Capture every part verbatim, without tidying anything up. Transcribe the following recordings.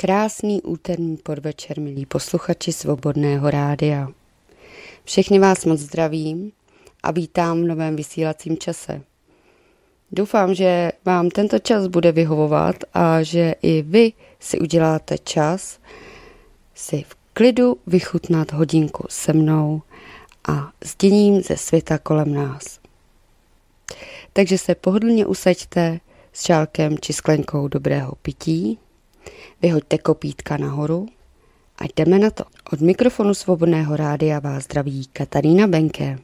Krásný úterní podvečer, milí posluchači Svobodného rádia. Všechny vás moc zdravím a vítám v novém vysílacím čase. Doufám, že vám tento čas bude vyhovovat a že i vy si uděláte čas si v klidu vychutnat hodinku se mnou a s děním ze světa kolem nás. Takže se pohodlně usaďte s šálkem či sklenkou dobrého pití, vyhoďte kopítka nahoru a jdeme na to. Od mikrofonu Svobodného rádia vás zdraví Katarína Benke.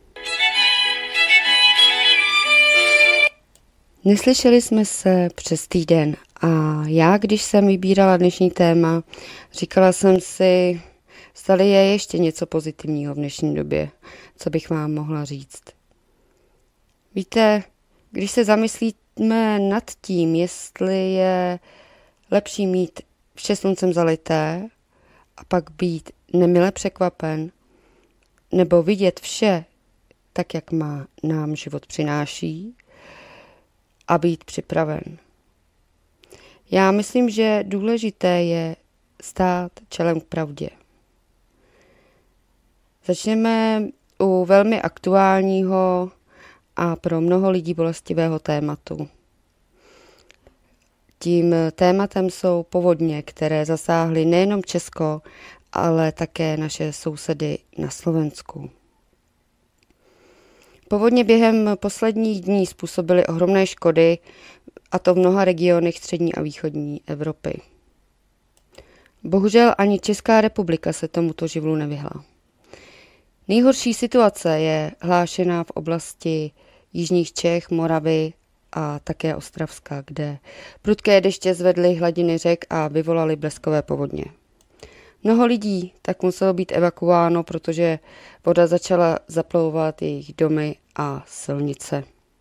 Neslyšeli jsme se přes týden a já, když jsem vybírala dnešní téma, říkala jsem si, zdali je ještě něco pozitivního v dnešní době, co bych vám mohla říct. Víte, když se zamyslíme nad tím, jestli je lepší mít vše sluncem zalité a pak být nemile překvapen, nebo vidět vše tak, jak má nám život přináší a být připraven. Já myslím, že důležité je stát čelem k pravdě. Začneme u velmi aktuálního a pro mnoho lidí bolestivého tématu. Tím tématem jsou povodně, které zasáhly nejenom Česko, ale také naše sousedy na Slovensku. Povodně během posledních dní způsobily ohromné škody, a to v mnoha regionech střední a východní Evropy. Bohužel ani Česká republika se tomuto živlu nevyhla. Nejhorší situace je hlášena v oblasti jižních Čech, Moravy a také Ostravska, kde prudké deště zvedly hladiny řek a vyvolaly bleskové povodně. Mnoho lidí tak muselo být evakuováno, protože voda začala zaplavovat jejich domy a silnice.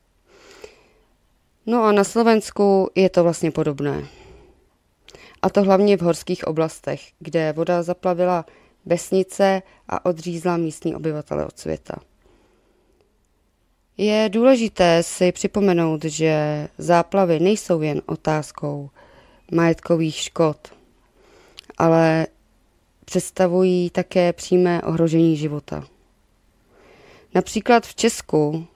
No a na Slovensku je to vlastně podobné. A to hlavně v horských oblastech, kde voda zaplavila vesnice a odřízla místní obyvatele od světa. Je důležité si připomenout, že záplavy nejsou jen otázkou majetkových škod, ale představují také přímé ohrožení života. Například v Česku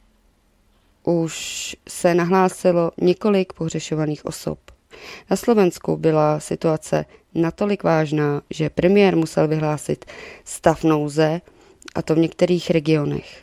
už se nahlásilo několik pohřešovaných osob. Na Slovensku byla situace natolik vážná, že premiér musel vyhlásit stav nouze, a to v některých regionech.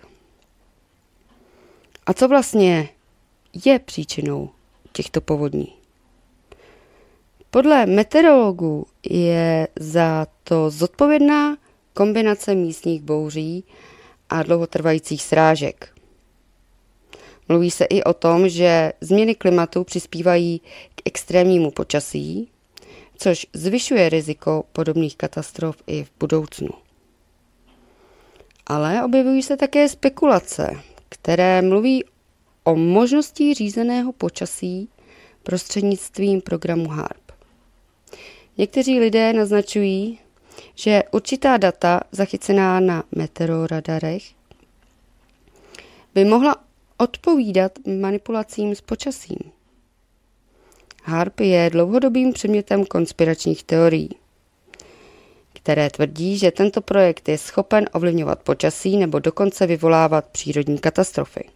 A co vlastně je příčinou těchto povodní? Podle meteorologů je za to zodpovědná kombinace místních bouří a dlouhotrvajících srážek. Mluví se i o tom, že změny klimatu přispívají k extrémnímu počasí, což zvyšuje riziko podobných katastrof i v budoucnu. Ale objevují se také spekulace, které mluví o možnosti řízeného počasí prostřednictvím programu H A R P. Někteří lidé naznačují, že určitá data zachycená na meteororadarech by mohla odpovídat manipulacím s počasím. H A R P je dlouhodobým předmětem konspiračních teorií, které tvrdí, že tento projekt je schopen ovlivňovat počasí nebo dokonce vyvolávat přírodní katastrofy.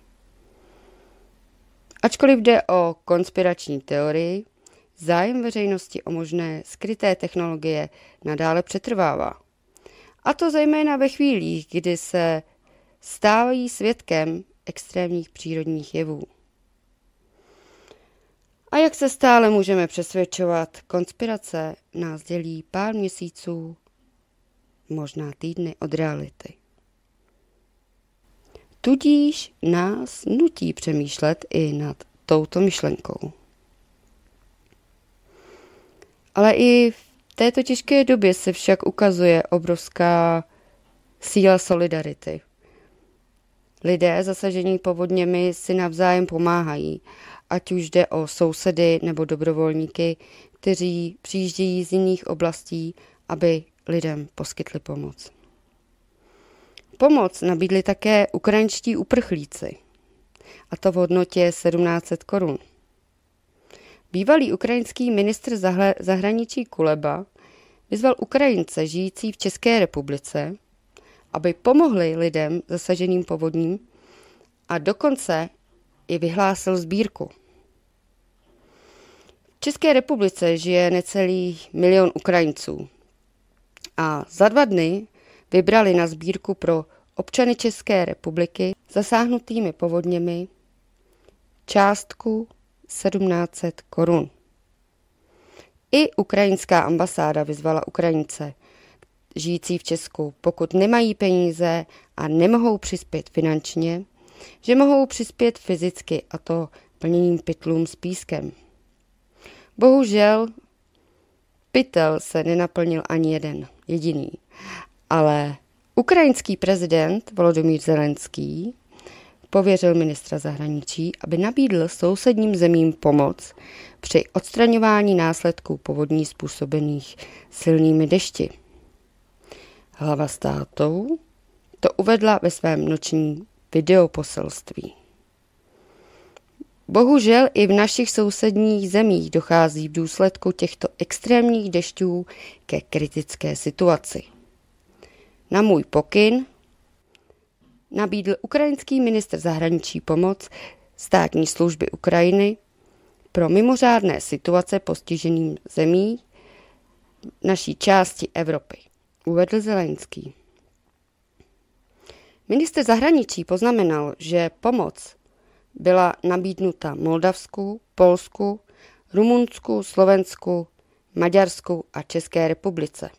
Ačkoliv jde o konspirační teorii, zájem veřejnosti o možné skryté technologie nadále přetrvává. A to zejména ve chvílích, kdy se stávají svědkem extrémních přírodních jevů. A jak se stále můžeme přesvědčovat, konspirace nás dělí pár měsíců, možná týdny od reality. Tudíž nás nutí přemýšlet i nad touto myšlenkou. Ale i v této těžké době se však ukazuje obrovská síla solidarity. Lidé zasažení povodněmi si navzájem pomáhají, ať už jde o sousedy nebo dobrovolníky, kteří přijíždějí z jiných oblastí, aby lidem poskytli pomoc. Pomoc nabídli také ukrajinští uprchlíci, a to v hodnotě sedmnáct set korun. Bývalý ukrajinský ministr zahraničí Kuleba vyzval Ukrajince žijící v České republice, aby pomohli lidem zasaženým povodním a dokonce i vyhlásil sbírku. V České republice žije necelý milion Ukrajinců a za dva dny vybrali na sbírku pro občany České republiky zasáhnutými povodněmi částku sedmnáct set korun. I ukrajinská ambasáda vyzvala Ukrajince žijící v Česku, pokud nemají peníze a nemohou přispět finančně, že mohou přispět fyzicky, a to plněním pytlům s pískem. Bohužel pytel se nenaplnil ani jeden jediný, ale ukrajinský prezident Volodymyr Zelenský pověřil ministra zahraničí, aby nabídl sousedním zemím pomoc při odstraňování následků povodní způsobených silnými dešti. Hlava státu to uvedla ve svém nočním videoposelství. Bohužel i v našich sousedních zemích dochází v důsledku těchto extrémních dešťů ke kritické situaci. Na můj pokyn nabídl ukrajinský ministr zahraničí pomoc státní služby Ukrajiny pro mimořádné situace postiženým zemí naší části Evropy, uvedl Zelenský. Ministr zahraničí poznamenal, že pomoc byla nabídnuta Moldavsku, Polsku, Rumunsku, Slovensku, Maďarsku a České republice.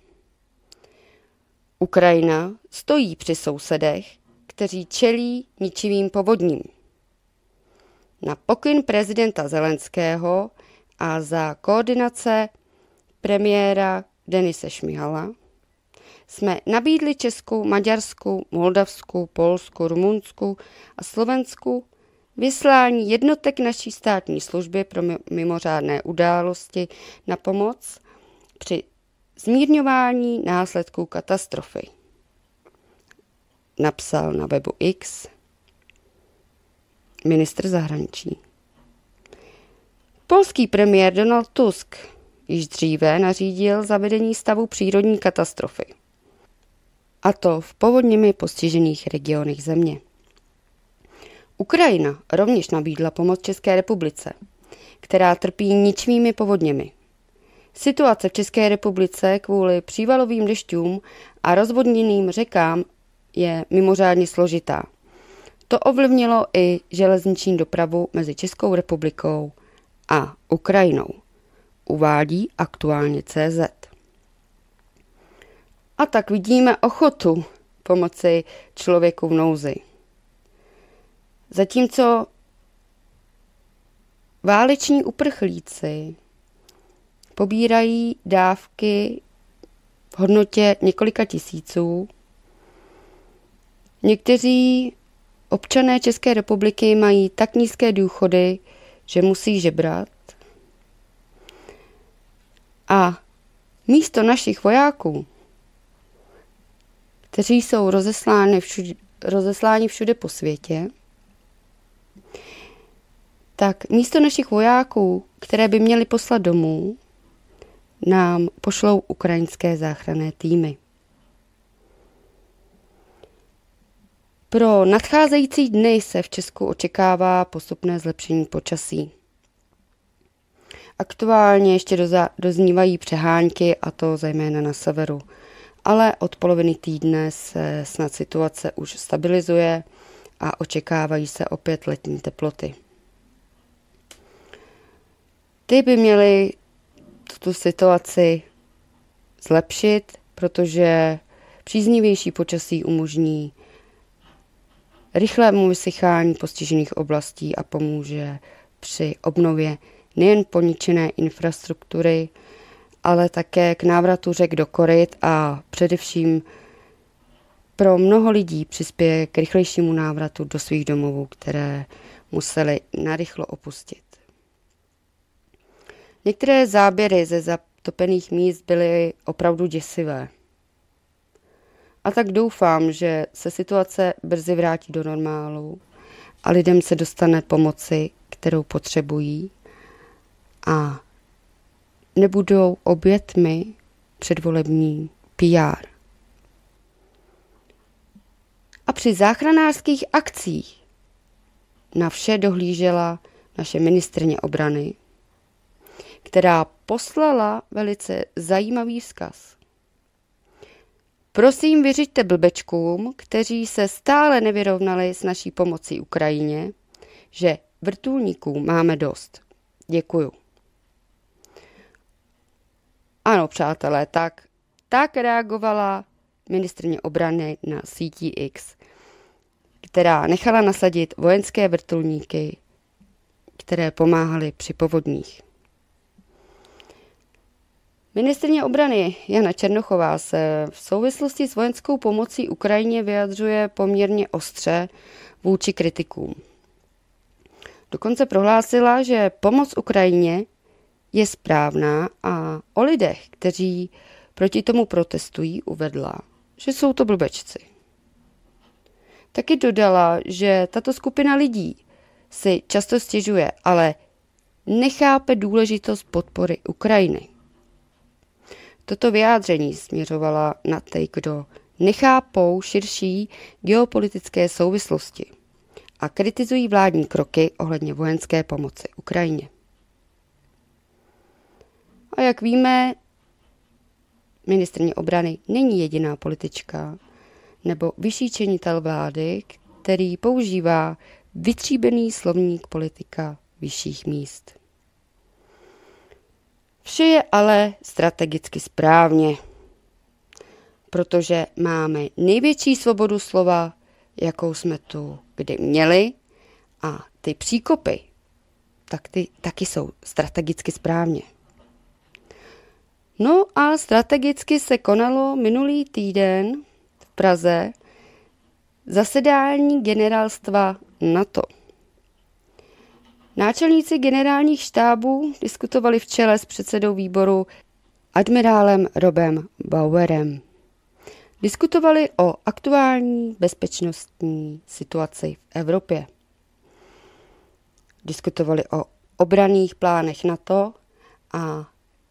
Ukrajina stojí při sousedech, kteří čelí ničivým povodním. Na pokyn prezidenta Zelenského a za koordinace premiéra Denise Šmihala jsme nabídli Česku, Maďarsku, Moldavsku, Polsku, Rumunsku a Slovensku vyslání jednotek naší státní služby pro mimořádné události na pomoc při zmírňování následků katastrofy. Napsal na webu X ministr zahraničí. Polský premiér Donald Tusk již dříve nařídil zavedení stavu přírodní katastrofy, a to v povodněmi postižených regionech země. Ukrajina rovněž nabídla pomoc České republice, která trpí ničivými povodněmi. Situace v České republice kvůli přívalovým dešťům a rozvodněným řekám je mimořádně složitá. To ovlivnilo i železniční dopravu mezi Českou republikou a Ukrajinou, uvádí aktuálně tečka cé zet. A tak vidíme ochotu pomoci člověku v nouzi. Zatímco váleční uprchlíci pobírají dávky v hodnotě několika tisíců, někteří občané České republiky mají tak nízké důchody, že musí žebrat. A místo našich vojáků, kteří jsou rozesláni všude, rozesláni všude po světě, tak místo našich vojáků, které by měli poslat domů, nám pošlou ukrajinské záchranné týmy. Pro nadcházející dny se v Česku očekává postupné zlepšení počasí. Aktuálně ještě doza, doznívají přehánky, a to zejména na severu, ale od poloviny týdne se snad situace už stabilizuje a očekávají se opět letní teploty. Ty by měly tuto situaci zlepšit, protože příznivější počasí umožní rychlému vysychání postižených oblastí a pomůže při obnově nejen poničené infrastruktury, ale také k návratu řek do koryt a především pro mnoho lidí přispěje k rychlejšímu návratu do svých domovů, které museli narychlo opustit. Některé záběry ze zatopených míst byly opravdu děsivé. A tak doufám, že se situace brzy vrátí do normálu a lidem se dostane pomoci, kterou potřebují, a nebudou obětmi předvolební P R. A při záchranářských akcích na vše dohlížela naše ministryně obrany, která poslala velice zajímavý vzkaz. Prosím, vyřiďte blbečkům, kteří se stále nevyrovnali s naší pomocí Ukrajině, že vrtulníků máme dost. Děkuju. Ano, přátelé, tak, tak reagovala ministryně obrany na síti X, která nechala nasadit vojenské vrtulníky, které pomáhaly při povodních. Ministryně obrany Jana Černochová se v souvislosti s vojenskou pomocí Ukrajině vyjadřuje poměrně ostře vůči kritikům. Dokonce prohlásila, že pomoc Ukrajině je správná a o lidech, kteří proti tomu protestují, uvedla, že jsou to blbečci. Taky dodala, že tato skupina lidí si často stěžuje, ale nechápe důležitost podpory Ukrajiny. Toto vyjádření směřovala na ty, kdo nechápou širší geopolitické souvislosti a kritizují vládní kroky ohledně vojenské pomoci Ukrajině. A jak víme, ministryně obrany není jediná politička nebo vyšší činitel vlády, který používá vytříbený slovník politika vyšších míst. Vše je ale strategicky správně, protože máme největší svobodu slova, jakou jsme tu kdy měli, a ty příkopy tak ty taky jsou strategicky správně. No a strategicky se konalo minulý týden v Praze zasedání generálstva NATO. Náčelníci generálních štábů diskutovali v čele s předsedou výboru admirálem Robem Bauerem. Diskutovali o aktuální bezpečnostní situaci v Evropě. Diskutovali o obranných plánech NATO a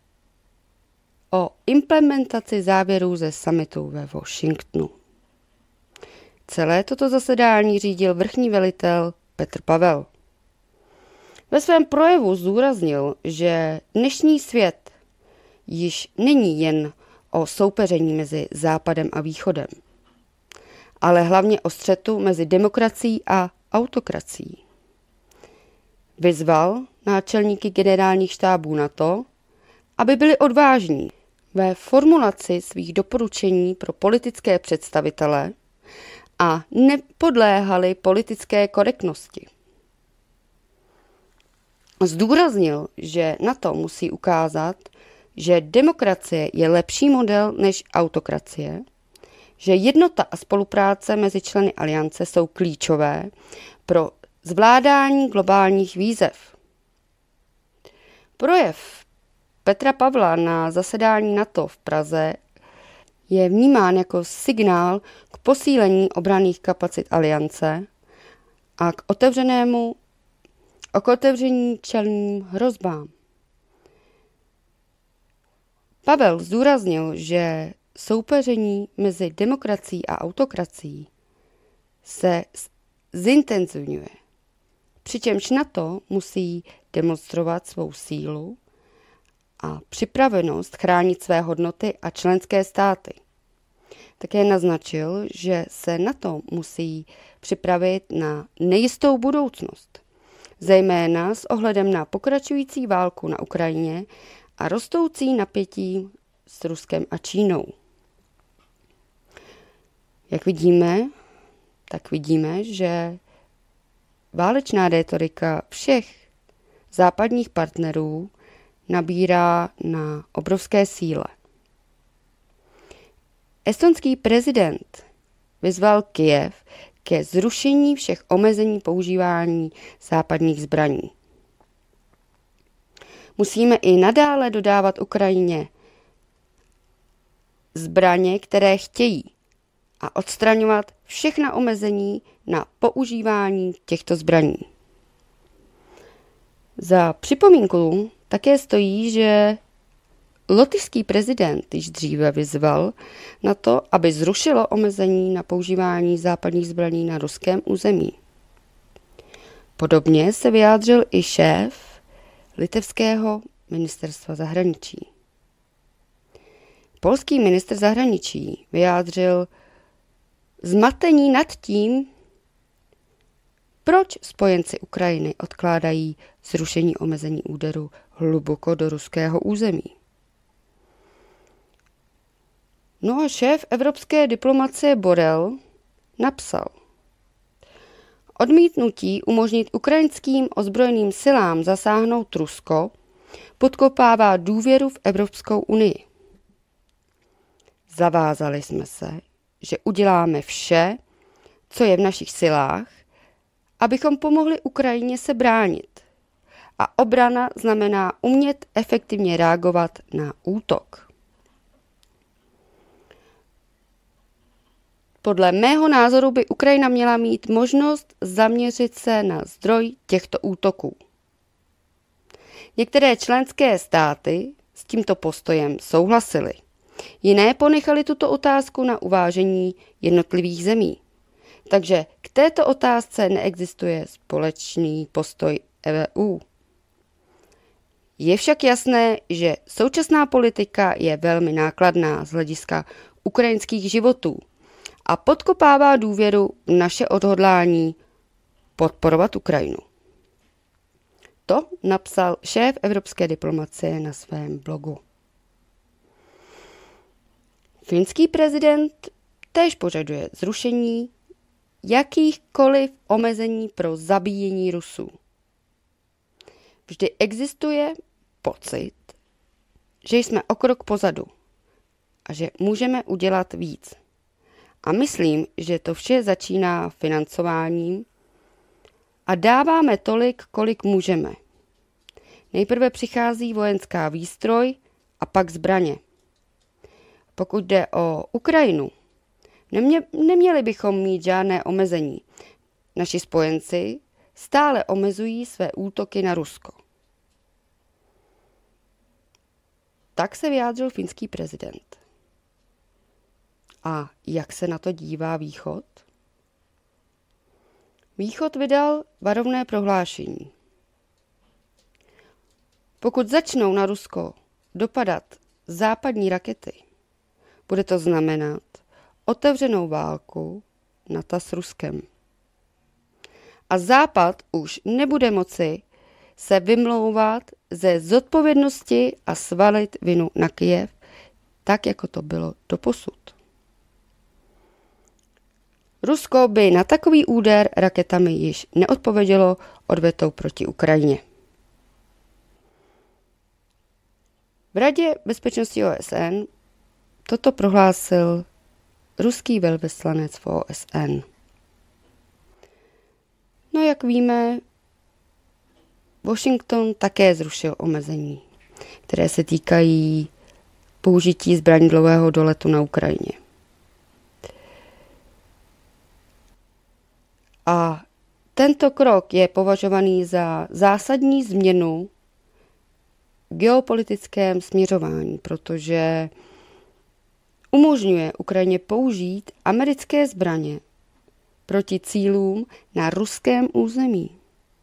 o implementaci závěrů ze summitu ve Washingtonu. Celé toto zasedání řídil vrchní velitel Petr Pavel. Ve svém projevu zdůraznil, že dnešní svět již není jen o soupeření mezi Západem a Východem, ale hlavně o střetu mezi demokracií a autokracií. Vyzval náčelníky generálních štábů NATO, aby byli odvážní ve formulaci svých doporučení pro politické představitele a nepodléhali politické korektnosti. Zdůraznil, že NATO musí ukázat, že demokracie je lepší model než autokracie, že jednota a spolupráce mezi členy aliance jsou klíčové pro zvládání globálních výzev. Projev Petra Pavla na zasedání NATO v Praze je vnímán jako signál k posílení obranných kapacit aliance a k otevřenému k otevření čelním hrozbám. Pavel zdůraznil, že soupeření mezi demokracií a autokracií se zintenzivňuje, přičemž NATO musí demonstrovat svou sílu a připravenost chránit své hodnoty a členské státy. Také naznačil, že se NATO musí připravit na nejistou budoucnost, zejména s ohledem na pokračující válku na Ukrajině a rostoucí napětí s Ruskem a Čínou. Jak vidíme, tak vidíme, že válečná rétorika všech západních partnerů nabírá na obrovské síle. Estonský prezident vyzval Kyjev ke zrušení všech omezení používání západních zbraní. Musíme i nadále dodávat Ukrajině zbraně, které chtějí, a odstraňovat všechna omezení na používání těchto zbraní. Za připomínku také stojí, že lotyšský prezident již dříve vyzval na to, aby zrušilo omezení na používání západních zbraní na ruském území. Podobně se vyjádřil i šéf litevského ministerstva zahraničí. Polský ministr zahraničí vyjádřil zmatení nad tím, proč spojenci Ukrajiny odkládají zrušení omezení úderu hluboko do ruského území. No a šéf evropské diplomacie Borrell napsal: odmítnutí umožnit ukrajinským ozbrojeným silám zasáhnout Rusko podkopává důvěru v Evropskou unii. Zavázali jsme se, že uděláme vše, co je v našich silách, abychom pomohli Ukrajině se bránit. A obrana znamená umět efektivně reagovat na útok. Podle mého názoru by Ukrajina měla mít možnost zaměřit se na zdroj těchto útoků. Některé členské státy s tímto postojem souhlasily. Jiné ponechali tuto otázku na uvážení jednotlivých zemí. Takže k této otázce neexistuje společný postoj E U. Je však jasné, že současná politika je velmi nákladná z hlediska ukrajinských životů a podkopává důvěru v naše odhodlání podporovat Ukrajinu. To napsal šéf evropské diplomacie na svém blogu. Finský prezident též požaduje zrušení jakýchkoliv omezení pro zabíjení Rusů. Vždy existuje pocit, že jsme o krok pozadu a že můžeme udělat víc. A myslím, že to vše začíná financováním a dáváme tolik, kolik můžeme. Nejprve přichází vojenská výstroj a pak zbraně. Pokud jde o Ukrajinu, nemě, neměli bychom mít žádné omezení. Naši spojenci stále omezují své útoky na Rusko. Tak se vyjádřil finský prezident. A jak se na to dívá Východ? Východ vydal varovné prohlášení. Pokud začnou na Rusko dopadat západní rakety, bude to znamenat otevřenou válku NATO s Ruskem. A Západ už nebude moci se vymlouvat ze zodpovědnosti a svalit vinu na Kyjev, tak jako to bylo doposud. Rusko by na takový úder raketami již neodpovědělo odvetou proti Ukrajině. V Radě bezpečnosti O S N toto prohlásil ruský velvyslanec v O S N. No jak víme, Washington také zrušil omezení, které se týkají použití zbraní dlouhého doletu na Ukrajině. A tento krok je považovaný za zásadní změnu v geopolitickém směřování, protože umožňuje Ukrajině použít americké zbraně proti cílům na ruském území,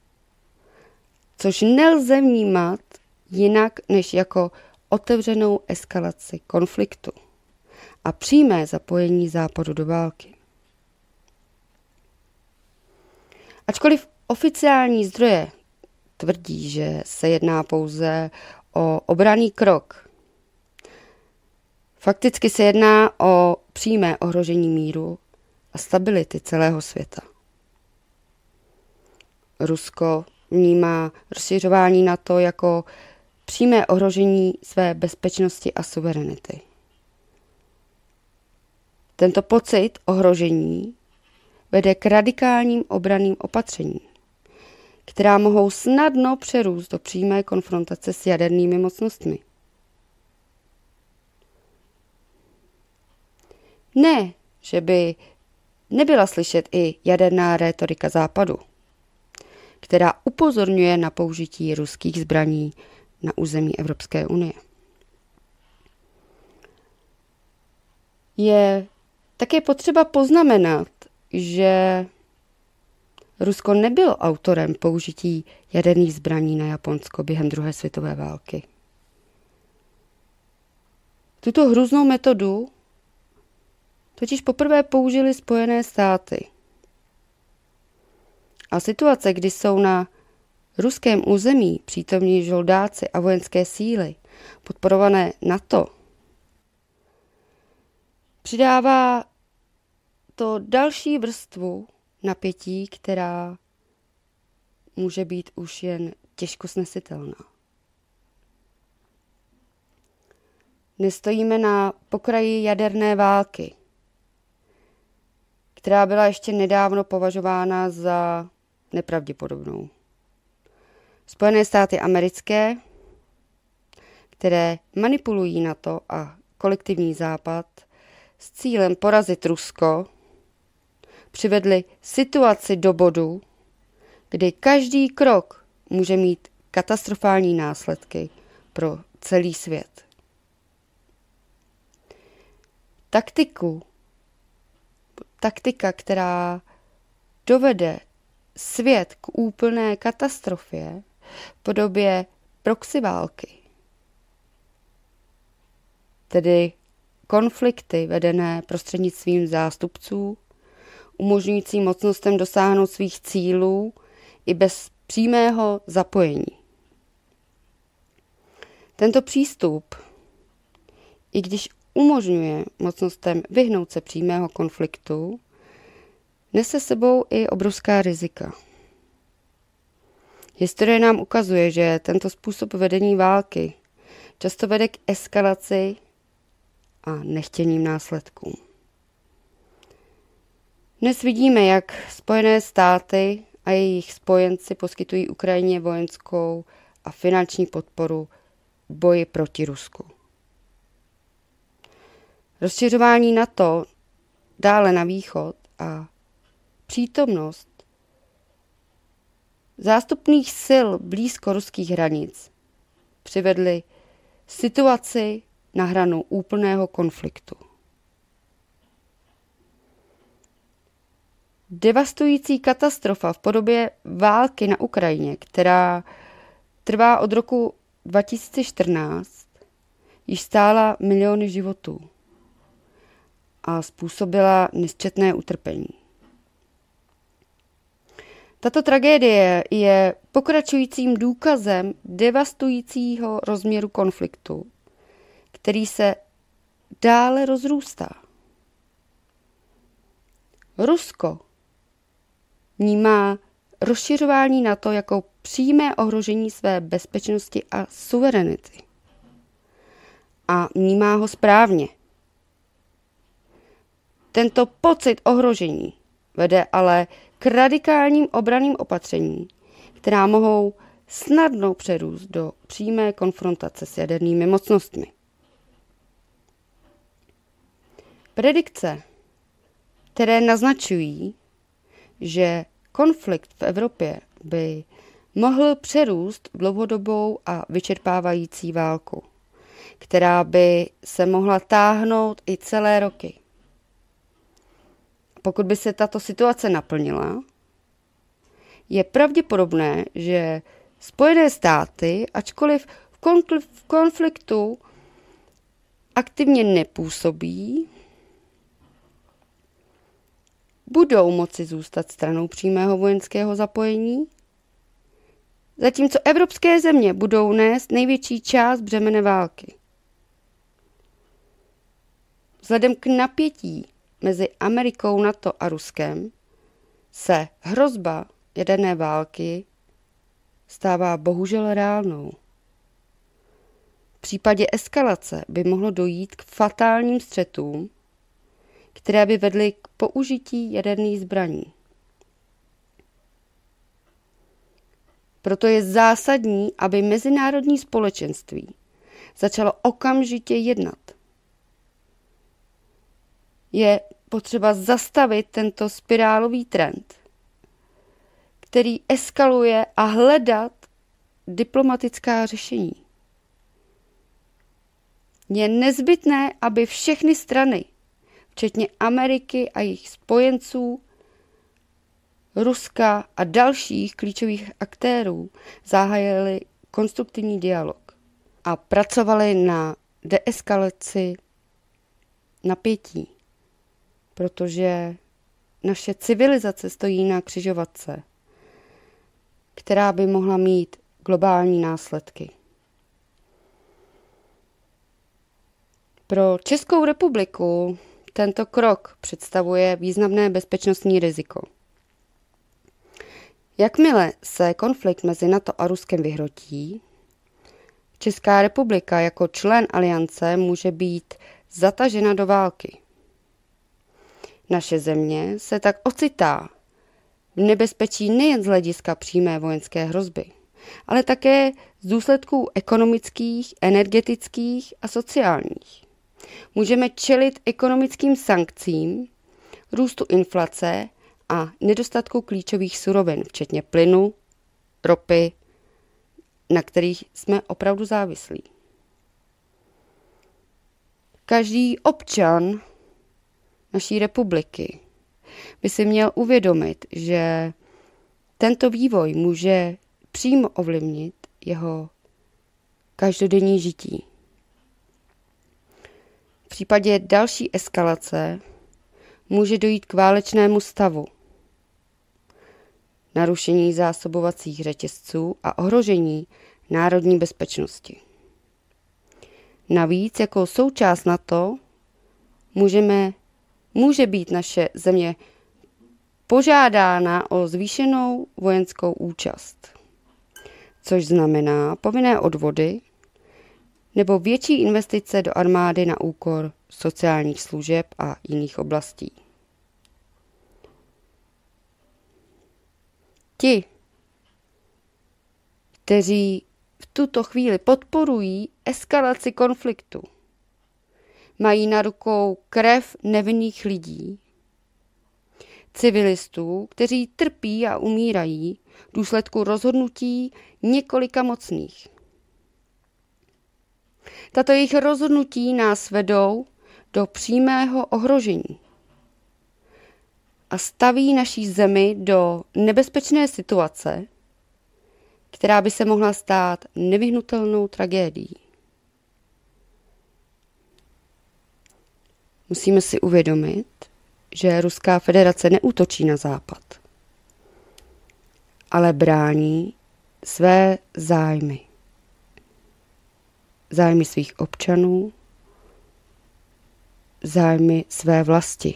což nelze vnímat jinak než jako otevřenou eskalaci konfliktu a přímé zapojení Západu do války. Ačkoliv oficiální zdroje tvrdí, že se jedná pouze o obranný krok, fakticky se jedná o přímé ohrožení míru a stability celého světa. Rusko vnímá rozšiřování NATO jako přímé ohrožení své bezpečnosti a suverenity. Tento pocit ohrožení vede k radikálním obranným opatřením, která mohou snadno přerůst do přímé konfrontace s jadernými mocnostmi. Ne, že by nebyla slyšet i jaderná rétorika Západu, která upozorňuje na použití ruských zbraní na území Evropské unie. Je také potřeba poznamenat, že Rusko nebylo autorem použití jaderných zbraní na Japonsko během druhé světové války. Tuto hrůznou metodu totiž poprvé použili Spojené státy. A situace, kdy jsou na ruském území přítomní žoldáci a vojenské síly podporované NATO, přidává to další vrstvu napětí, která může být už jen těžko snesitelná. Nestojíme na pokraji jaderné války, která byla ještě nedávno považována za nepravděpodobnou. Spojené státy americké, které manipulují NATO a kolektivní západ s cílem porazit Rusko, přivedli situaci do bodu, kdy každý krok může mít katastrofální následky pro celý svět. Taktiku, taktika, která dovede svět k úplné katastrofě v podobě proxy války, tedy konflikty vedené prostřednictvím zástupců, umožňující mocnostem dosáhnout svých cílů i bez přímého zapojení. Tento přístup, i když umožňuje mocnostem vyhnout se přímého konfliktu, nese sebou i obrovská rizika. Historie nám ukazuje, že tento způsob vedení války často vede k eskalaci a nechtěným následkům. Dnes vidíme, jak Spojené státy a jejich spojenci poskytují Ukrajině vojenskou a finanční podporu v boji proti Rusku. Rozšiřování NATO dále na východ a přítomnost zástupných sil blízko ruských hranic přivedly situaci na hranu úplného konfliktu. Devastující katastrofa v podobě války na Ukrajině, která trvá od roku dva tisíce čtrnáct, již stála miliony životů a způsobila nesčetné utrpení. Tato tragédie je pokračujícím důkazem devastujícího rozměru konfliktu, který se dále rozrůstá. Rusko vnímá rozšiřování NATO jako přímé ohrožení své bezpečnosti a suverenity. A vnímá ho správně. Tento pocit ohrožení vede ale k radikálním obranným opatřením, která mohou snadno přerůst do přímé konfrontace s jadernými mocnostmi. Predikce, které naznačují, že konflikt v Evropě by mohl přerůst v dlouhodobou a vyčerpávající válku, která by se mohla táhnout i celé roky. Pokud by se tato situace naplnila, je pravděpodobné, že Spojené státy, ačkoliv v konfliktu aktivně nepůsobí, budou moci zůstat stranou přímého vojenského zapojení, zatímco evropské země budou nést největší část břemene války. Vzhledem k napětí mezi Amerikou, NATO a Ruskem se hrozba jaderné války stává bohužel reálnou. V případě eskalace by mohlo dojít k fatálním střetům, které by vedly k použití jaderných zbraní. Proto je zásadní, aby mezinárodní společenství začalo okamžitě jednat. Je potřeba zastavit tento spirálový trend, který eskaluje, a hledat diplomatická řešení. Je nezbytné, aby všechny strany, včetně Ameriky a jejich spojenců, Ruska a dalších klíčových aktérů, zahájili konstruktivní dialog a pracovali na deeskalaci napětí, protože naše civilizace stojí na křižovatce, která by mohla mít globální následky. Pro Českou republiku tento krok představuje významné bezpečnostní riziko. Jakmile se konflikt mezi NATO a Ruskem vyhrotí, Česká republika jako člen aliance může být zatažena do války. Naše země se tak ocitá v nebezpečí nejen z hlediska přímé vojenské hrozby, ale také z důsledků ekonomických, energetických a sociálních. Můžeme čelit ekonomickým sankcím, růstu inflace a nedostatku klíčových surovin, včetně plynu, ropy, na kterých jsme opravdu závislí. Každý občan naší republiky by si měl uvědomit, že tento vývoj může přímo ovlivnit jeho každodenní žití. V případě další eskalace může dojít k válečnému stavu, narušení zásobovacích řetězců a ohrožení národní bezpečnosti. Navíc jako součást NATO můžeme, může být naše země požádána o zvýšenou vojenskou účast, což znamená povinné odvody nebo větší investice do armády na úkor sociálních služeb a jiných oblastí. Ti, kteří v tuto chvíli podporují eskalaci konfliktu, mají na rukou krev nevinných lidí, civilistů, kteří trpí a umírají v důsledku rozhodnutí několika mocných. Tato jejich rozhodnutí nás vedou do přímého ohrožení a staví naší zemi do nebezpečné situace, která by se mohla stát nevyhnutelnou tragédií. Musíme si uvědomit, že Ruská federace neútočí na Západ, ale brání své zájmy. Zájmy svých občanů, zájmy své vlasti.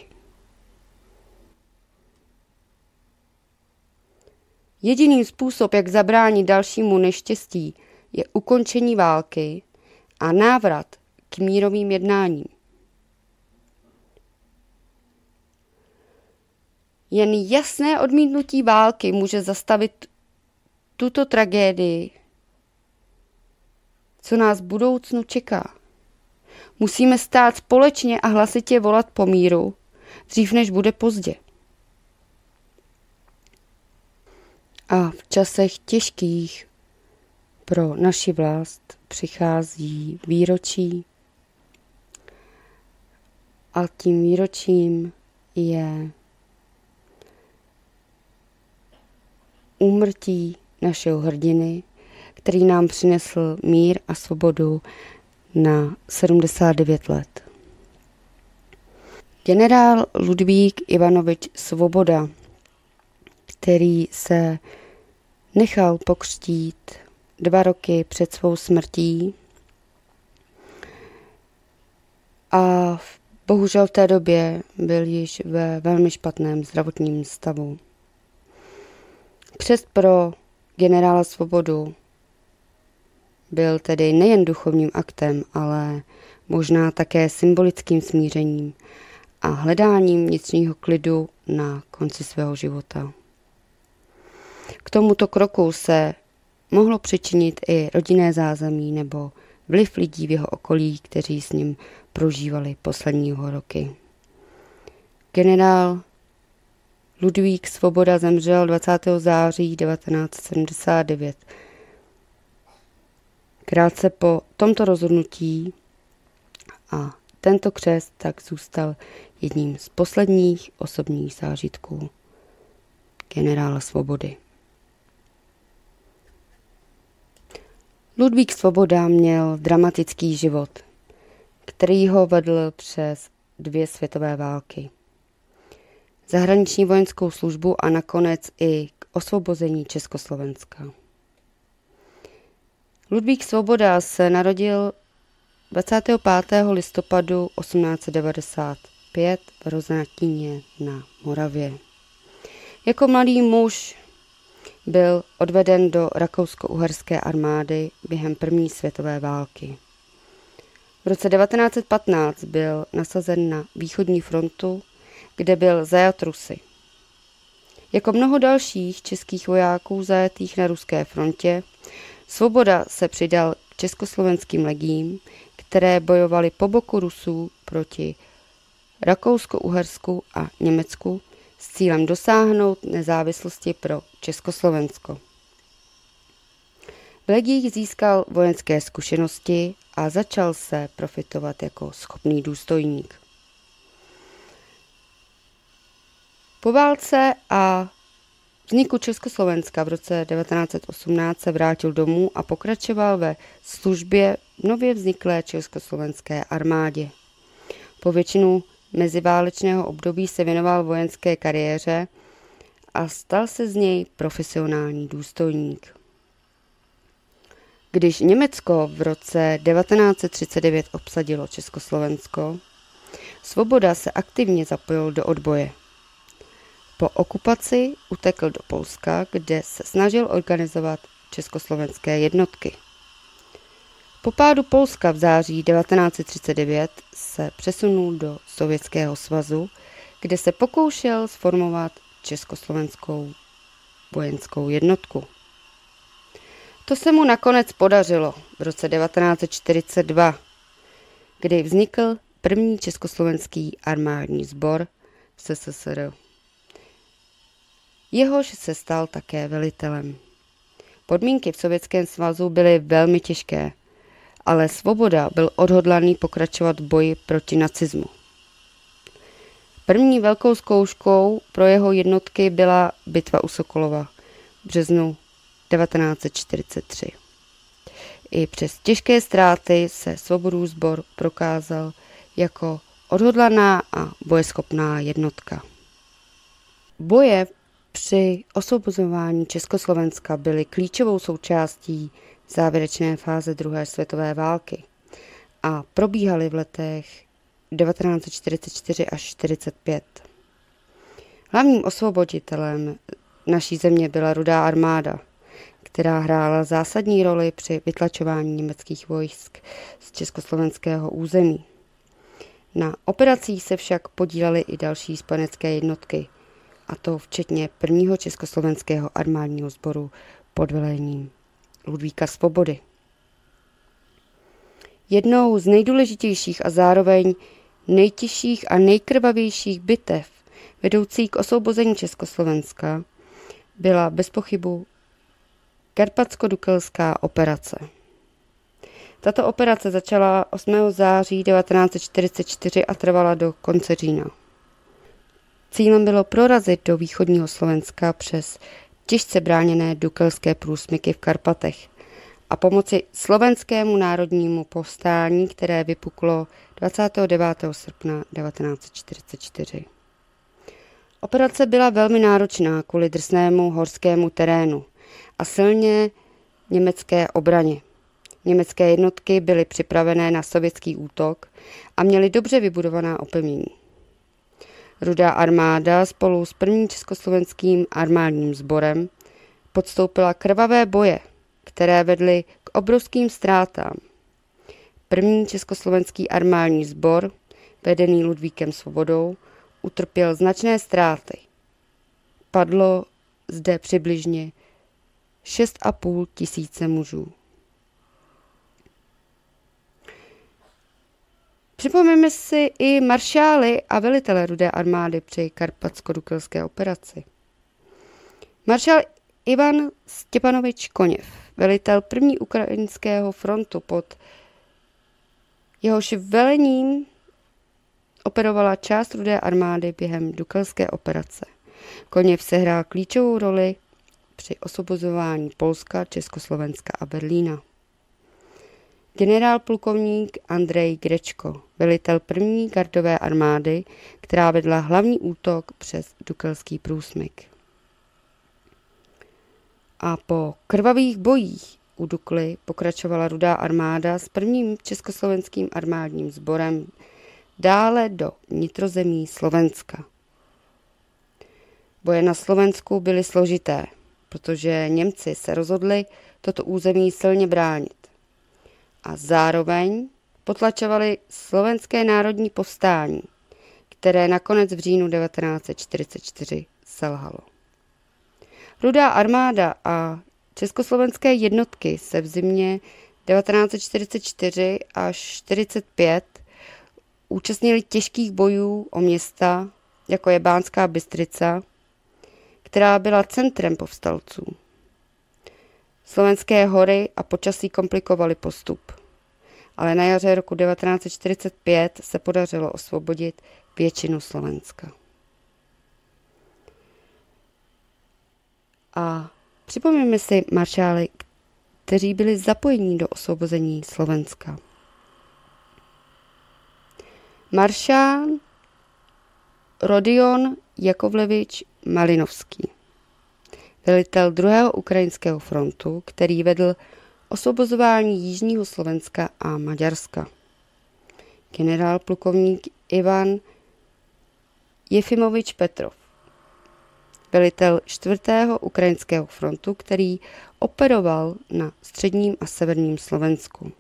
Jediný způsob, jak zabránit dalšímu neštěstí, je ukončení války a návrat k mírovým jednáním. Jen jasné odmítnutí války může zastavit tuto tragédii, co nás v budoucnu čeká. Musíme stát společně a hlasitě volat po míru, dřív než bude pozdě. A v časech těžkých pro naši vlast přichází výročí a tím výročím je úmrtí našeho hrdiny, který nám přinesl mír a svobodu na sedmdesát devět let. Generál Ludvík Ivanovič Svoboda, který se nechal pokřtít dva roky před svou smrtí a bohužel v té době byl již ve velmi špatném zdravotním stavu. Křest pro generála Svobodu byl tedy nejen duchovním aktem, ale možná také symbolickým smířením a hledáním vnitřního klidu na konci svého života. K tomuto kroku se mohlo přičinit i rodinné zázemí nebo vliv lidí v jeho okolí, kteří s ním prožívali posledního roky. Generál Ludvík Svoboda zemřel dvacátého září devatenáct set sedmdesát devět. Krátce po tomto rozhodnutí a tento křest tak zůstal jedním z posledních osobních zážitků generála Svobody. Ludvík Svoboda měl dramatický život, který ho vedl přes dvě světové války, zahraniční vojenskou službu a nakonec i k osvobození Československa. Ludvík Svoboda se narodil dvacátého pátého listopadu osmnáct set devadesát pět v Roznatíně na Moravě. Jako mladý muž byl odveden do rakousko-uherské armády během první světové války. V roce devatenáct set patnáct byl nasazen na východní frontu, kde byl zajat Rusy. Jako mnoho dalších českých vojáků zajatých na ruské frontě, Svoboda se přidal k československým legiím, které bojovaly po boku Rusů proti Rakousko-Uhersku a Německu s cílem dosáhnout nezávislosti pro Československo. V legiích získal vojenské zkušenosti a začal se profitovat jako schopný důstojník. Po válce a vzniku Československa v roce devatenáct set osmnáct se vrátil domů a pokračoval ve službě v nově vzniklé československé armádě. Po většinu meziválečného období se věnoval vojenské kariéře a stal se z něj profesionální důstojník. Když Německo v roce devatenáct set třicet devět obsadilo Československo, Svoboda se aktivně zapojil do odboje. Po okupaci utekl do Polska, kde se snažil organizovat československé jednotky. Po pádu Polska v září devatenáct set třicet devět se přesunul do Sovětského svazu, kde se pokoušel sformovat československou vojenskou jednotku. To se mu nakonec podařilo v roce devatenáct set čtyřicet dva, kdy vznikl první československý armádní sbor S S S R. Jehož se stal také velitelem. Podmínky v Sovětském svazu byly velmi těžké, ale Svoboda byl odhodlaný pokračovat v boji proti nacismu. První velkou zkouškou pro jeho jednotky byla bitva u Sokolova v březnu devatenáct set čtyřicet tři. I přes těžké ztráty se Svobodův sbor prokázal jako odhodlaná a bojeschopná jednotka. Boje při osvobozování Československa byly klíčovou součástí závěrečné fáze druhé světové války a probíhaly v letech devatenáct set čtyřicet čtyři až čtyřicet pět. Hlavním osvoboditelem naší země byla Rudá armáda, která hrála zásadní roli při vytlačování německých vojsk z československého území. Na operacích se však podílely i další spojenecké jednotky, a to včetně prvního československého armádního sboru pod velením Ludvíka Svobody. Jednou z nejdůležitějších a zároveň nejtěžších a nejkrvavějších bitev vedoucí k osvobození Československa byla bez pochybu Karpatsko-Dukelská operace. Tato operace začala osmého září devatenáct set čtyřicet čtyři a trvala do konce října. Cílem bylo prorazit do východního Slovenska přes těžce bráněné dukelské průsmyky v Karpatech a pomoci slovenskému národnímu povstání, které vypuklo dvacátého devátého srpna devatenáct set čtyřicet čtyři. Operace byla velmi náročná kvůli drsnému horskému terénu a silně německé obraně. Německé jednotky byly připravené na sovětský útok a měly dobře vybudovaná opevnění. Rudá armáda spolu s prvním československým armádním sborem podstoupila krvavé boje, které vedly k obrovským ztrátám. První československý armádní sbor, vedený Ludvíkem Svobodou, utrpěl značné ztráty. Padlo zde přibližně šest a půl tisíce mužů. Připomeňme si i maršály a velitele Rudé armády při Karpatsko-Dukelské operaci. Maršál Ivan Stěpanovič Koněv, velitel první ukrajinského frontu pod Jehož velením operovala část Rudé armády během Dukelské operace. Koněv sehrál klíčovou roli při osvobozování Polska, Československa a Berlína. Generál plukovník Andrej Grečko, velitel první gardové armády, která vedla hlavní útok přes Dukelský průsmyk. A po krvavých bojích u Dukly pokračovala Rudá armáda s prvním československým armádním sborem dále do vnitrozemí Slovenska. Boje na Slovensku byly složité, protože Němci se rozhodli toto území silně bránit a zároveň potlačovali slovenské národní povstání, které nakonec v říjnu devatenáct set čtyřicet čtyři selhalo. Rudá armáda a československé jednotky se v zimě devatenáct set čtyřicet čtyři až čtyřicet pět účastnili těžkých bojů o města, jako je Banská Bystrica, která byla centrem povstalců. Slovenské hory a počasí komplikovaly postup, ale na jaře roku devatenáct set čtyřicet pět se podařilo osvobodit většinu Slovenska. A připomeňme si maršály, kteří byli zapojeni do osvobození Slovenska. Maršál Rodion Jakovlevič Malinovský, velitel druhého ukrajinského frontu, který vedl osvobozování jižního Slovenska a Maďarska. Generál plukovník Ivan Jefimovič Petrov, velitel čtvrtého ukrajinského frontu, který operoval na středním a severním Slovensku.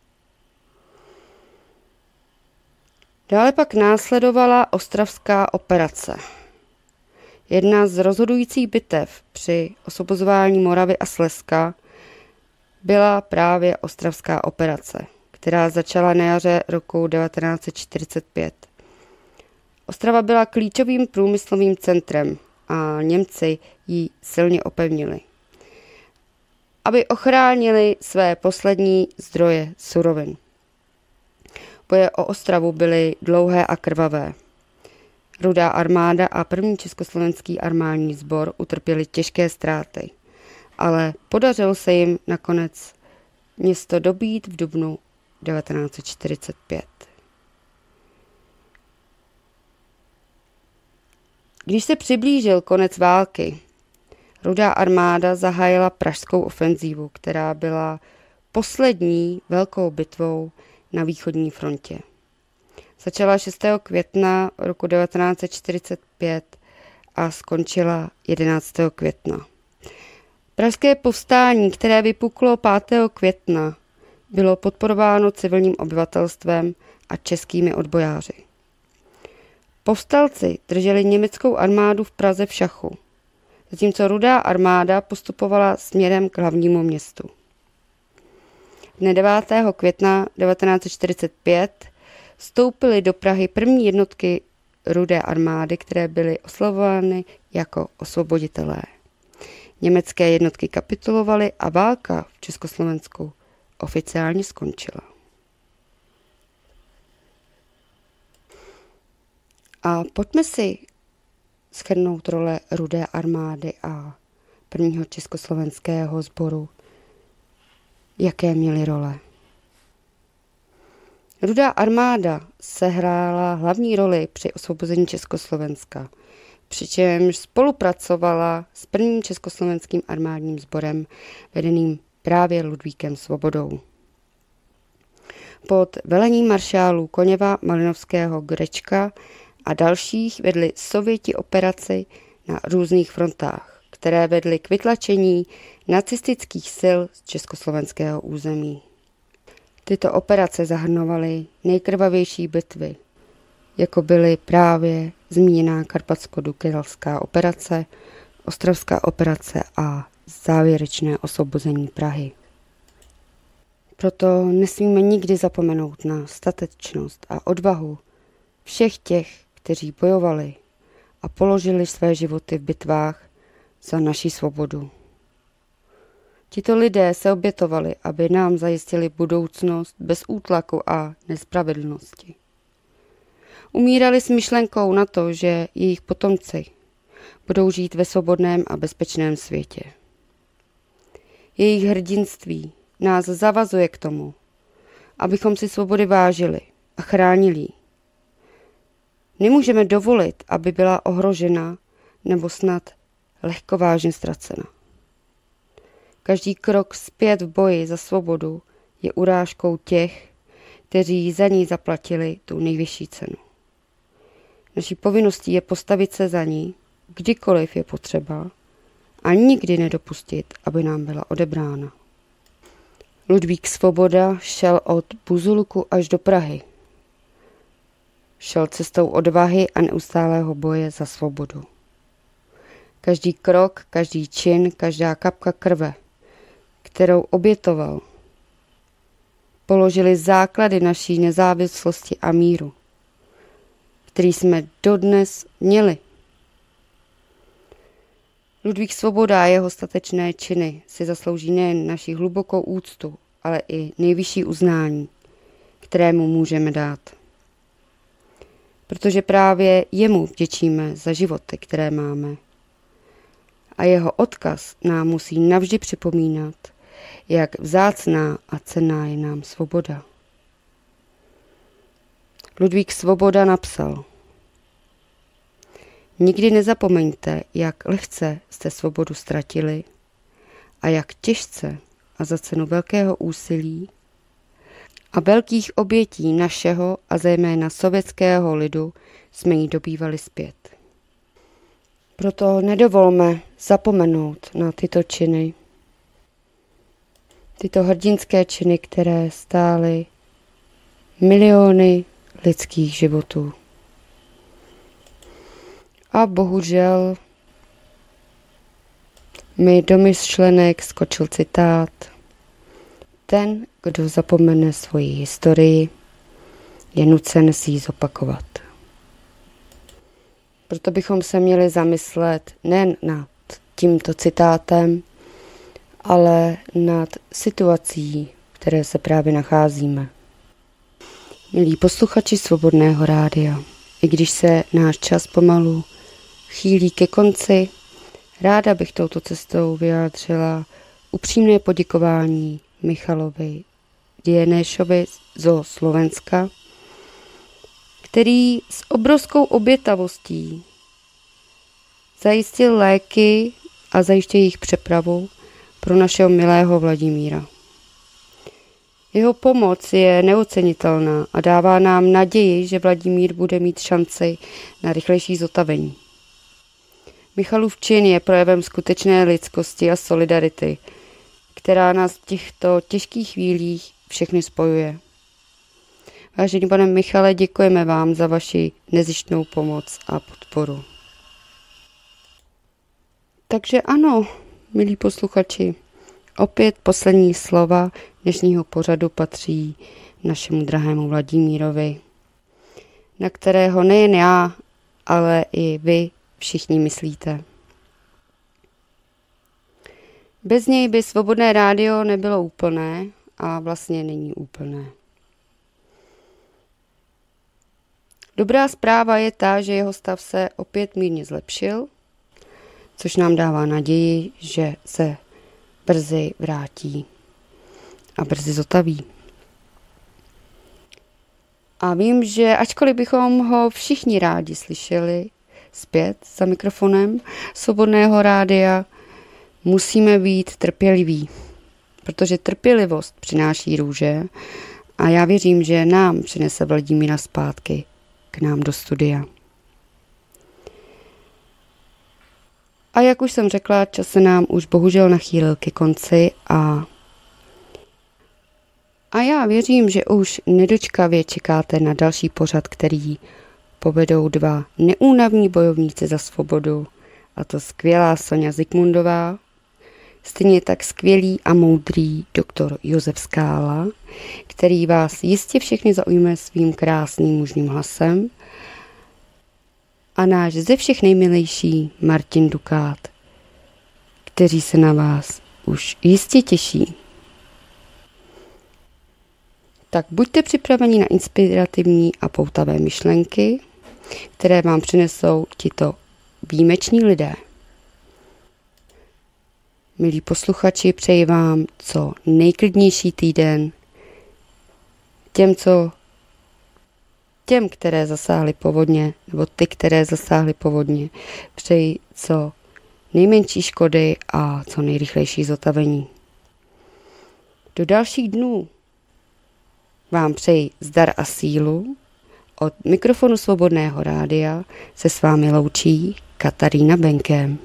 Dále pak následovala Ostravská operace. Jedna z rozhodujících bitev při osvobozování Moravy a Slezska byla právě Ostravská operace, která začala na jaře roku devatenáct set čtyřicet pět. Ostrava byla klíčovým průmyslovým centrem a Němci ji silně opevnili, aby ochránili své poslední zdroje surovin. Boje o Ostravu byly dlouhé a krvavé. Rudá armáda a první československý armádní sbor utrpěli těžké ztráty, ale podařilo se jim nakonec město dobít v dubnu devatenáct set čtyřicet pět. Když se přiblížil konec války, Rudá armáda zahájila pražskou ofenzívu, která byla poslední velkou bitvou na východní frontě. Začala šestého května roku devatenáct set čtyřicet pět a skončila jedenáctého května. Pražské povstání, které vypuklo pátého května, bylo podporováno civilním obyvatelstvem a českými odbojáři. Povstalci drželi německou armádu v Praze v šachu, zatímco Rudá armáda postupovala směrem k hlavnímu městu. Dne devátého května devatenáct set čtyřicet pět vstoupily do Prahy první jednotky Rudé armády, které byly oslavovány jako osvoboditelé. Německé jednotky kapitulovaly a válka v Československu oficiálně skončila. A pojďme si shrnout role Rudé armády a prvního československého sboru. Jaké měly role? Rudá armáda sehrála hlavní roli při osvobození Československa, přičemž spolupracovala s prvním československým armádním sborem vedeným právě Ludvíkem Svobodou. Pod velením maršálů Koněva, Malinovského, Grečka a dalších vedli Sověti operaci na různých frontách, které vedly k vytlačení nacistických sil z československého území. Tyto operace zahrnovaly nejkrvavější bitvy, jako byly právě zmíněná Karpatsko-Dukelská operace, Ostravská operace a závěrečné osvobození Prahy. Proto nesmíme nikdy zapomenout na statečnost a odvahu všech těch, kteří bojovali a položili své životy v bitvách za naši svobodu. Tito lidé se obětovali, aby nám zajistili budoucnost bez útlaku a nespravedlnosti. Umírali s myšlenkou na to, že jejich potomci budou žít ve svobodném a bezpečném světě. Jejich hrdinství nás zavazuje k tomu, abychom si svobody vážili a chránili ji. Nemůžeme dovolit, aby byla ohrožena nebo snad lehkovážně ztracena. Každý krok zpět v boji za svobodu je urážkou těch, kteří za ní zaplatili tu nejvyšší cenu. Naší povinností je postavit se za ní, kdykoliv je potřeba, a nikdy nedopustit, aby nám byla odebrána. Ludvík Svoboda šel od Buzulku až do Prahy. Šel cestou odvahy a neustálého boje za svobodu. Každý krok, každý čin, každá kapka krve, kterou obětoval, položili základy naší nezávislosti a míru, který jsme dodnes měli. Ludvík Svoboda a jeho statečné činy si zaslouží nejen naši hlubokou úctu, ale i nejvyšší uznání, kterému můžeme dát. Protože právě jemu vděčíme za životy, které máme. A jeho odkaz nám musí navždy připomínat, jak vzácná a cenná je nám svoboda. Ludvík Svoboda napsal: Nikdy nezapomeňte, jak lehce jste svobodu ztratili a jak těžce a za cenu velkého úsilí a velkých obětí našeho a zejména sovětského lidu jsme ji dobývali zpět. Proto nedovolme zapomenout na tyto činy, tyto hrdinské činy, které stály miliony lidských životů. A bohužel mi do myšlenek skočil citát: Ten, kdo zapomene svoji historii, je nucen si ji zopakovat. Proto bychom se měli zamyslet nejen nad tímto citátem, ale nad situací, v které se právě nacházíme. Milí posluchači Svobodného rádia, i když se náš čas pomalu chýlí ke konci, ráda bych touto cestou vyjádřila upřímné poděkování Michalovi Dienešovi zo Slovenska, který s obrovskou obětavostí zajistil léky a zajišťuje jejich přepravu pro našeho milého Vladimíra. Jeho pomoc je neocenitelná a dává nám naději, že Vladimír bude mít šanci na rychlejší zotavení. Michalův čin je projevem skutečné lidskosti a solidarity, která nás v těchto těžkých chvílích všechny spojuje. Vážený pane Michale, děkujeme vám za vaši nezištnou pomoc a podporu. Takže ano, milí posluchači, opět poslední slova dnešního pořadu patří našemu drahému Vladimírovi, na kterého nejen já, ale i vy všichni myslíte. Bez něj by Svobodné rádio nebylo úplné a vlastně není úplné. Dobrá zpráva je ta, že jeho stav se opět mírně zlepšil, což nám dává naději, že se brzy vrátí a brzy zotaví. A vím, že ačkoliv bychom ho všichni rádi slyšeli zpět za mikrofonem Svobodného rádia, musíme být trpěliví, protože trpělivost přináší růže a já věřím, že nám přinese Vladimíra zpátky k nám do studia. A jak už jsem řekla, čas se nám už bohužel nachýlil ke konci a a já věřím, že už nedočkavě čekáte na další pořad, který povedou dva neúnavní bojovníci za svobodu, a to skvělá Soňa Zikmundová, stejně tak skvělý a moudrý doktor Josef Skála, který vás jistě všechny zaujme svým krásným mužným hlasem, a náš ze všech nejmilejší Martin Dukát, kteří se na vás už jistě těší. Tak buďte připraveni na inspirativní a poutavé myšlenky, které vám přinesou tito výjimeční lidé. Milí posluchači, přeji vám co nejklidnější týden. Těm, co, těm, které zasáhly povodně, nebo ty, které zasáhly povodně, přeji co nejmenší škody a co nejrychlejší zotavení. Do dalších dnů vám přeji zdar a sílu. Od mikrofonu Svobodného rádia se s vámi loučí Katarína Benkem.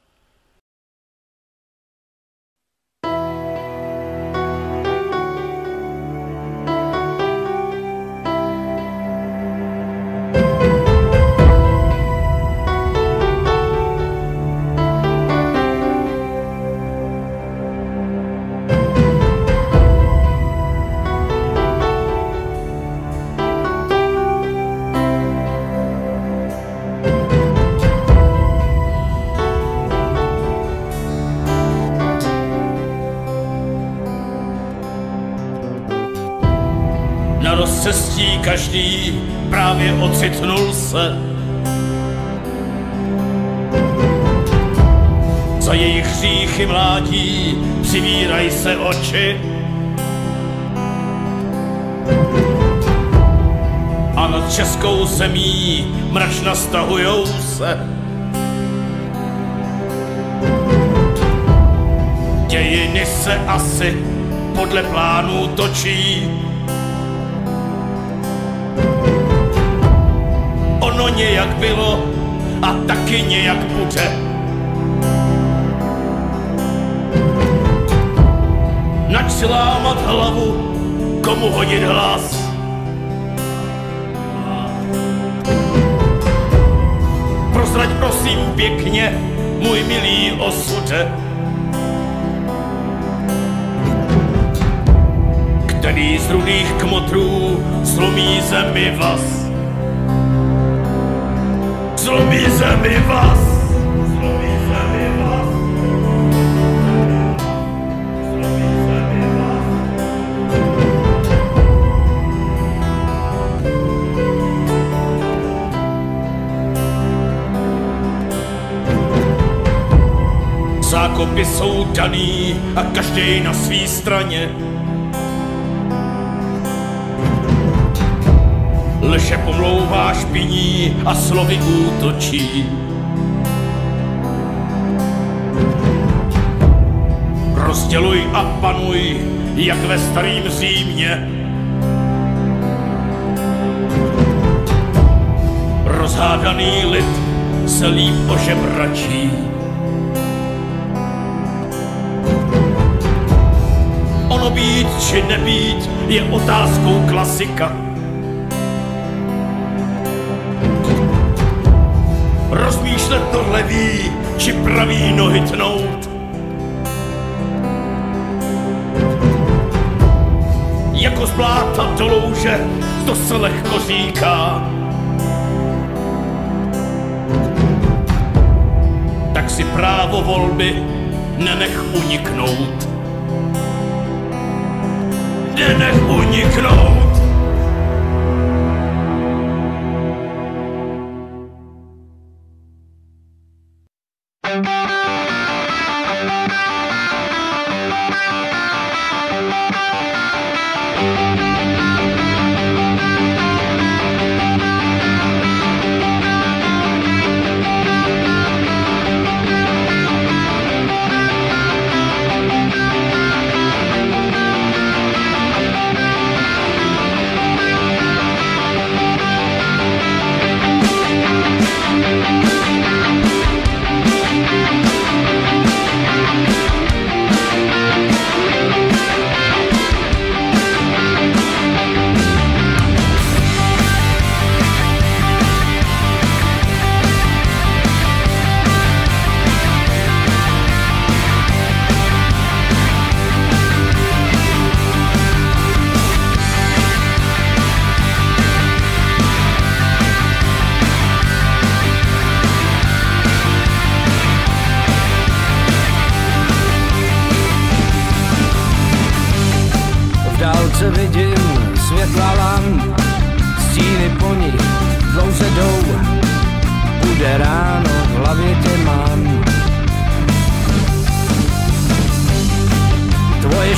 Na rozcestí každý právě ocitnul se. Za jejich hříchy mládí přivíraj se oči. A nad českou zemí mračna stahujou se. Dějiny se asi podle plánů točí. Ono nějak bylo a taky nějak bude. Nač si lámat hlavu, komu hodit hlas. Prozrať prosím pěkně, můj milý osude, který z rudých kmotrů zlomí zemi vaz. Zlomí zemi vás, zlomí zemi vás, zlomí zemi vás. Zákopy jsou daný a každý na svý straně. Leže pomlouvá špiní a slovy útočí. Rozděluj a panuj, jak ve starým Římě. Rozhádaný lid se líp ožebračí. Ono být či nebýt je otázkou klasika. Rozmýšlet to levý, či pravý nohy tnout. Jako z bláta do louže, to se lehko říká. Tak si právo volby nenech uniknout. Nenech uniknout.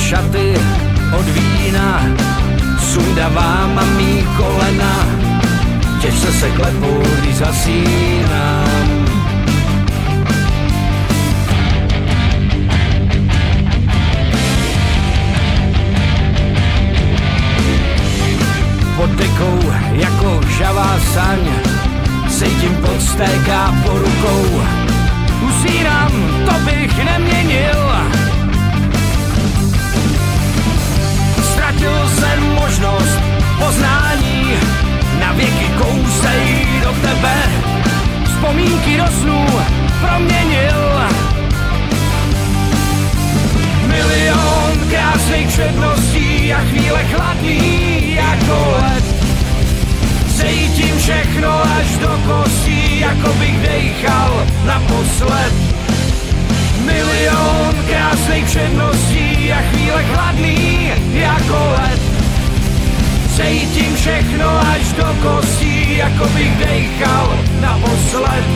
šaty od vína, sundávám a mý kolena, těžce se klepou, když zasínám. Pod dekou jako žavá saň, cítím podstéká po rukou. Usínám, to bych neměnil. Ztratil jsem možnost poznání, na věky kousej do tebe. Vzpomínky do snů proměnil. Milion krásných předností a chvíle chladný jako led. Cítím všechno až do kostí, jako bych dejchal naposled. Milion krásných předností a chvíle chladný jako led. Cítím všechno až do kostí, jako bych dejchal naposled.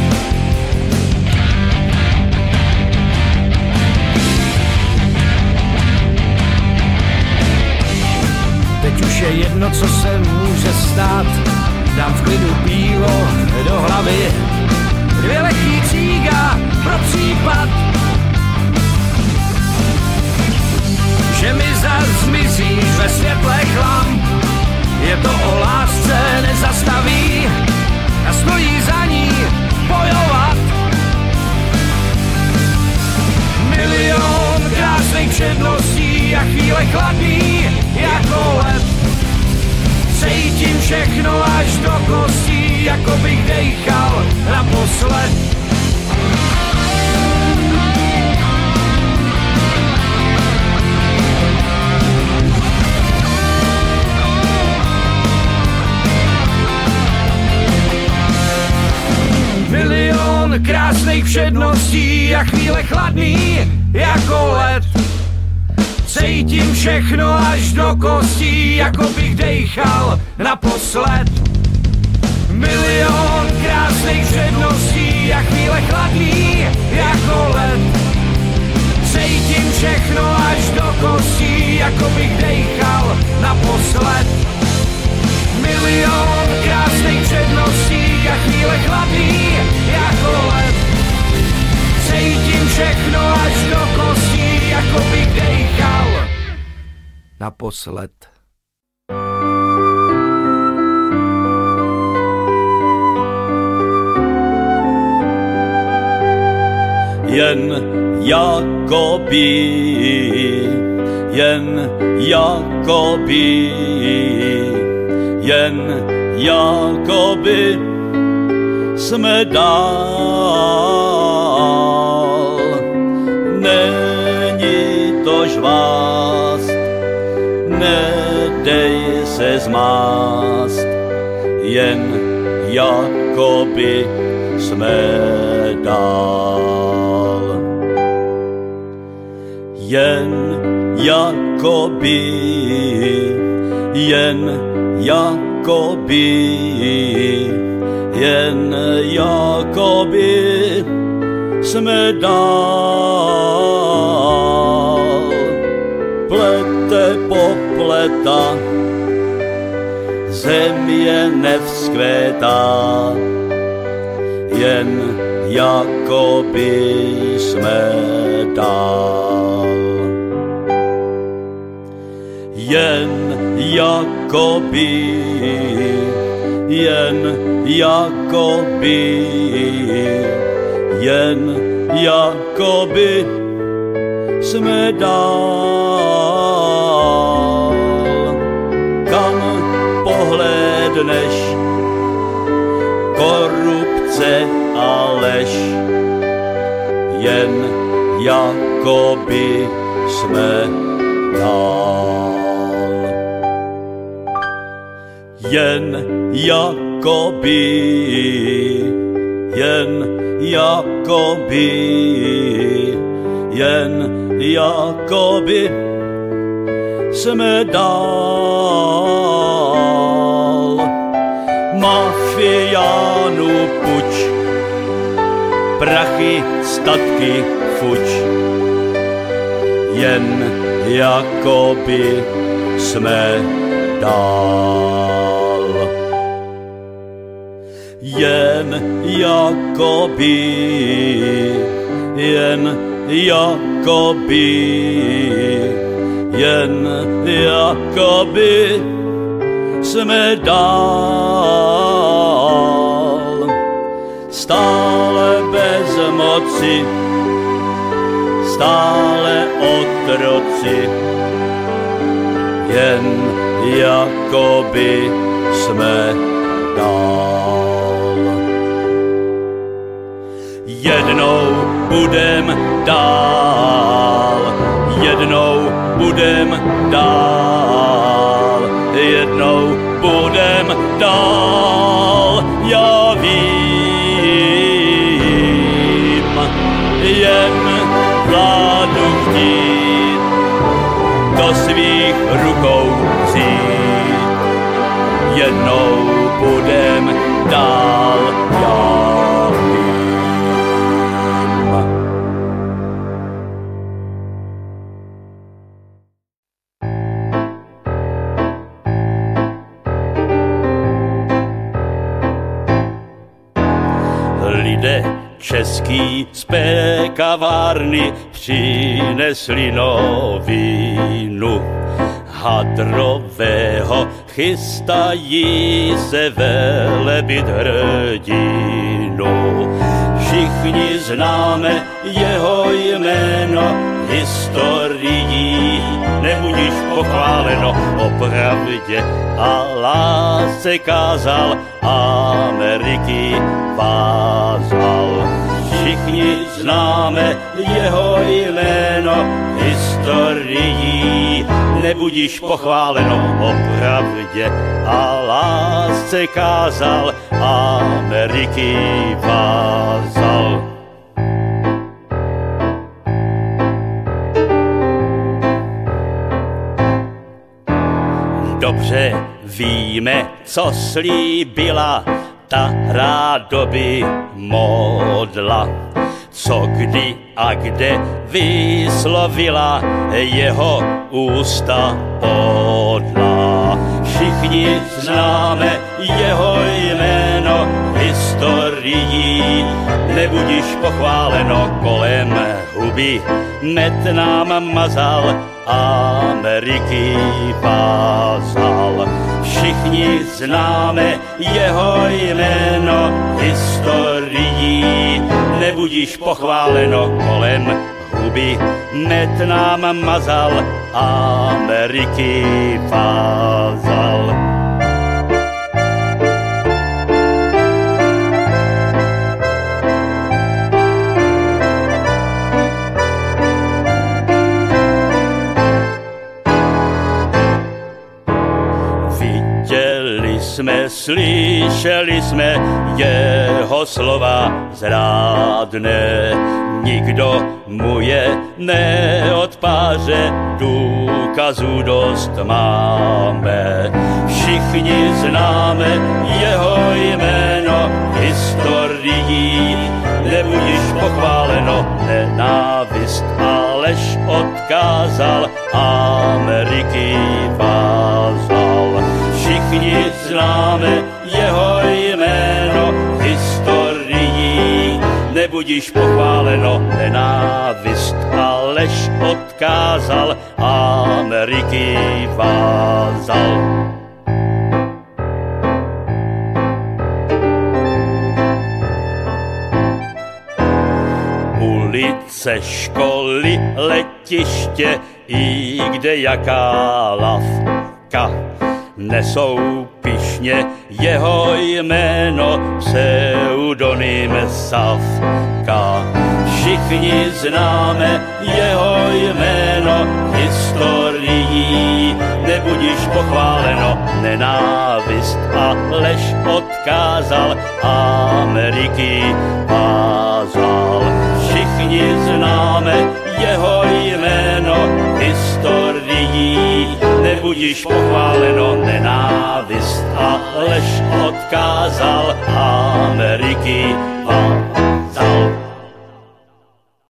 Teď už je jedno, co se může stát. Dám v klidu pivo do hlavy, dvě lehký cíga pro případ, že mi zas zmizíš ve světle lamp. Je to o lásce nezastaví a stojí za ní bojovat. Milion krásných předností a chvíle chladný jako led. Cítím všechno až do kostí, jako bych dejchal naposled. Milion krásných předností a chvíle chladný jako led. Cítím všechno až do kostí, jako bych dejchal naposled. Milion krásných předností a chvíle chladný jako led. Cítím všechno až do kostí, jako bych dejchal naposled. Milion krásných předností a chvíle chladný jako led. Cítím všechno až do kostí, jako bych dejchal naposled. Jen jakoby, jen jakoby, jen jakoby jsme dál. Není to žvást, nedej se zmást, jen jakoby jsme dál. Jen jakoby, jen jakoby, jen jakoby jsme dál. Plete popleta, země nevzkvétá, jen jakoby jsme dál. Jen jakoby, jen jakoby, jen jakoby jsme dál. Kam pohlédneš, korupce a lež, jen jakoby jsme dál. Jen jakoby, jen jakoby, jen jakoby jsme dál. Mafiánů puč, prachy, statky fuč, jen jakoby jsme dál. Jen jakoby, jen jakoby, jen jakoby jsme dál. Stále bez moci, stále otroci, jen jakoby jsme dál. Jednou budem dál, jednou budem dál, jednou budem dál, já vím, jen vládu chtít, do svých rukou vzít, jednou budem dál, já vím. Lidé český z pékavárny přinesli novinu. Hadrového chystají se velebit hrdinu. Všichni známe jeho jméno, historií nebudíš pochváleno. O pravdě a lásce kázal, Ameriky vázal. Všichni známe jeho jméno, historií nebudíš pochváleno. O pravdě a lásce kázal, Ameriky vázal. Dobře víme, co slíbila ta rádoby modla, co kdy a kde vyslovila jeho ústa podla. Všichni známe jeho jméno, historií nebudíš pochváleno. Kolem huby med nám mazal, Ameriky vázal. Všichni známe jeho jméno, historií nebudíš pochváleno. Kolem huby med nám mazal, Ameriky vázal. Jsme, slyšeli jsme jeho slova zrádné, nikdo mu je neodpáře, důkazů dost máme. Všichni známe jeho jméno, historií nebudíš pochváleno. Nenávist a lež odkázal, Ameriky vázal. Všichni známe jeho jméno, historií nebudíš pochváleno. Nenávist a lež odkázal, Ameriky vázal. Ulice, školy, letiště i kde jaká lavka nesou pyšně jeho jméno, pseudonym Savka. Všichni známe jeho jméno, historií nebudíš pochváleno. Nenávist a lež odkázal, Ameriky vázal. Všichni známe jeho jméno, historií nebudíš pochváleno. Nenávist a lež odkázal, Ameriky vázal.